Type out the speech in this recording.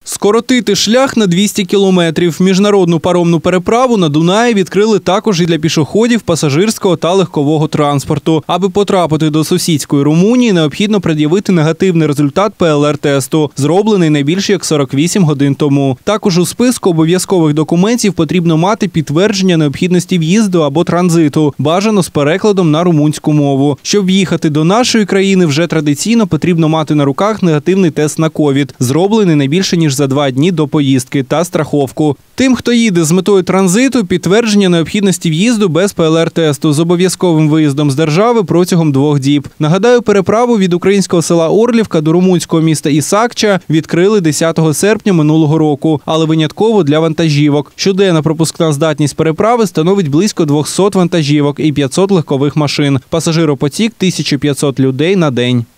Скоротити шлях на 200 кілометрів. Міжнародну паромну переправу на Дунаї відкрили також і для пішоходів, пасажирського та легкового транспорту. Аби потрапити до сусідської Румунії, необхідно пред'явити негативний результат ПЛР-тесту, зроблений не більше як 48 годин тому. Також у списку обов'язкових документів потрібно мати підтвердження необхідності в'їзду або транзиту, бажано з перекладом на румунську мову. Щоб в'їхати до нашої країни, вже традиційно потрібно мати на руках негативний тест на ковід, зроблений не більше ніж за 2 дні до поїздки, та страховку. Тим, хто їде з метою транзиту, підтвердження необхідності в'їзду без ПЛР-тесту з обов'язковим виїздом з держави протягом 2 діб. Нагадаю, переправу від українського села Орлівка до румунського міста Ісакча відкрили 10 серпня минулого року, але винятково для вантажівок. Щоденна пропускна здатність переправи становить близько 200 вантажівок і 500 легкових машин. Пасажиропотік – 1500 людей на день.